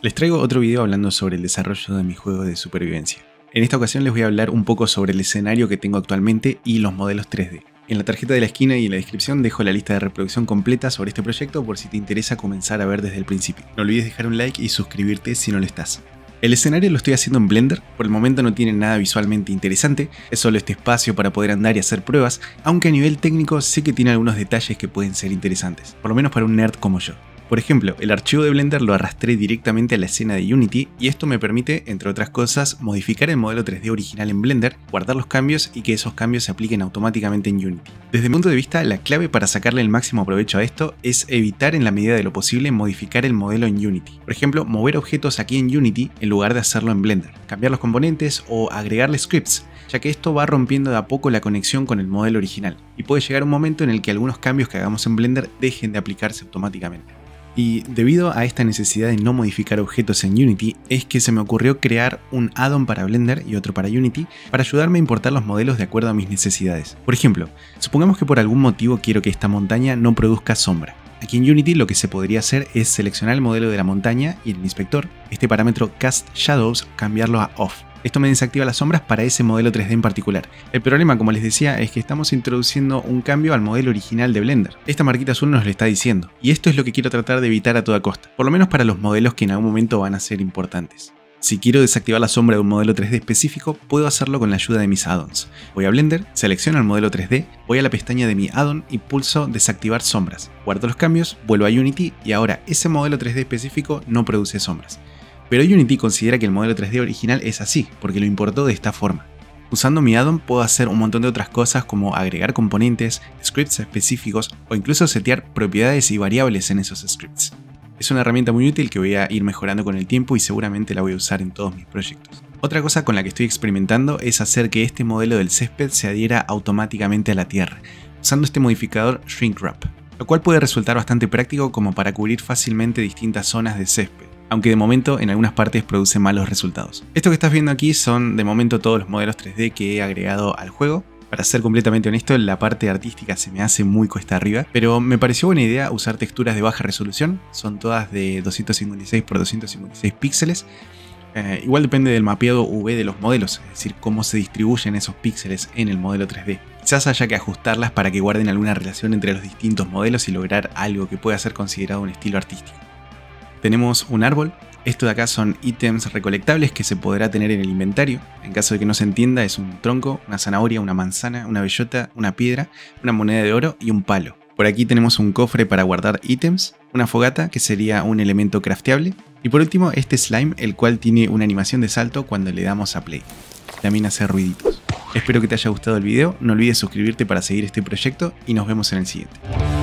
Les traigo otro video hablando sobre el desarrollo de mi juego de supervivencia. En esta ocasión les voy a hablar un poco sobre el escenario que tengo actualmente y los modelos 3D. En la tarjeta de la esquina y en la descripción dejo la lista de reproducción completa sobre este proyecto por si te interesa comenzar a ver desde el principio. No olvides dejar un like y suscribirte si no lo estás. El escenario lo estoy haciendo en Blender, por el momento no tiene nada visualmente interesante, es solo este espacio para poder andar y hacer pruebas, aunque a nivel técnico sé que tiene algunos detalles que pueden ser interesantes, por lo menos para un nerd como yo. Por ejemplo, el archivo de Blender lo arrastré directamente a la escena de Unity y esto me permite, entre otras cosas, modificar el modelo 3D original en Blender, guardar los cambios y que esos cambios se apliquen automáticamente en Unity. Desde mi punto de vista, la clave para sacarle el máximo provecho a esto es evitar en la medida de lo posible modificar el modelo en Unity. Por ejemplo, mover objetos aquí en Unity en lugar de hacerlo en Blender, cambiar los componentes o agregarle scripts, ya que esto va rompiendo de a poco la conexión con el modelo original y puede llegar un momento en el que algunos cambios que hagamos en Blender dejen de aplicarse automáticamente. Y debido a esta necesidad de no modificar objetos en Unity, es que se me ocurrió crear un add-on para Blender y otro para Unity para ayudarme a importar los modelos de acuerdo a mis necesidades. Por ejemplo, supongamos que por algún motivo quiero que esta montaña no produzca sombra. Aquí en Unity lo que se podría hacer es seleccionar el modelo de la montaña y en el inspector, este parámetro Cast Shadows, cambiarlo a Off. Esto me desactiva las sombras para ese modelo 3D en particular. El problema, como les decía, es que estamos introduciendo un cambio al modelo original de Blender. Esta marquita azul nos lo está diciendo, y esto es lo que quiero tratar de evitar a toda costa, por lo menos para los modelos que en algún momento van a ser importantes. Si quiero desactivar la sombra de un modelo 3D específico, puedo hacerlo con la ayuda de mis add-ons. Voy a Blender, selecciono el modelo 3D, voy a la pestaña de mi add-on y pulso desactivar sombras. Guardo los cambios, vuelvo a Unity y ahora ese modelo 3D específico no produce sombras. Pero Unity considera que el modelo 3D original es así, porque lo importó de esta forma. Usando mi add-on puedo hacer un montón de otras cosas como agregar componentes, scripts específicos o incluso setear propiedades y variables en esos scripts. Es una herramienta muy útil que voy a ir mejorando con el tiempo y seguramente la voy a usar en todos mis proyectos. Otra cosa con la que estoy experimentando es hacer que este modelo del césped se adhiera automáticamente a la tierra, usando este modificador Shrink Wrap, lo cual puede resultar bastante práctico como para cubrir fácilmente distintas zonas de césped, aunque de momento en algunas partes produce malos resultados. Esto que estás viendo aquí son de momento todos los modelos 3D que he agregado al juego. Para ser completamente honesto, la parte artística se me hace muy cuesta arriba, pero me pareció buena idea usar texturas de baja resolución, son todas de 256 x 256 píxeles. Igual depende del mapeado UV de los modelos, es decir, cómo se distribuyen esos píxeles en el modelo 3D. Quizás haya que ajustarlas para que guarden alguna relación entre los distintos modelos y lograr algo que pueda ser considerado un estilo artístico. Tenemos un árbol, esto de acá son ítems recolectables que se podrá tener en el inventario. En caso de que no se entienda, es un tronco, una zanahoria, una manzana, una bellota, una piedra, una moneda de oro y un palo. Por aquí tenemos un cofre para guardar ítems, una fogata que sería un elemento crafteable y por último este slime, el cual tiene una animación de salto cuando le damos a play. También hace ruiditos. Espero que te haya gustado el video, no olvides suscribirte para seguir este proyecto y nos vemos en el siguiente.